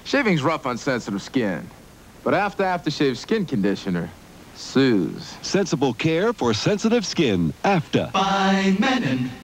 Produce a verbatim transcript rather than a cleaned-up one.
Shaving's rough on sensitive skin, but Afta Aftershave Skin Conditioner soothes. Sensible care for sensitive skin. Afta. Fine men and